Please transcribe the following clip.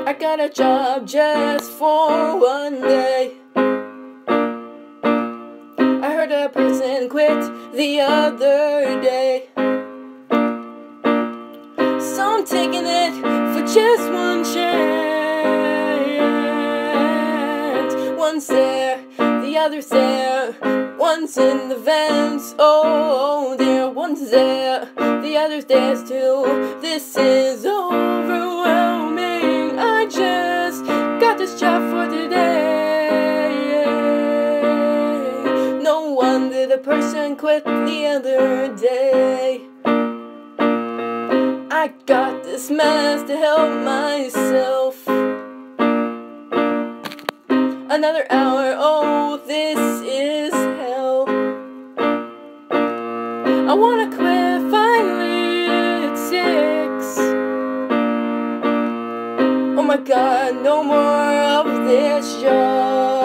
I got a job just for one day. I heard a person quit the other day, so I'm taking it for just one chance. One's there, the other's there. One's in the vents, oh there. One's there, the other's there too. This is overwhelming. I just got this job for today. No wonder the person quit the other day. I got this mess to help myself. Another hour, oh this is hell. I wanna quit finally at 6. Oh my god, no more of this job.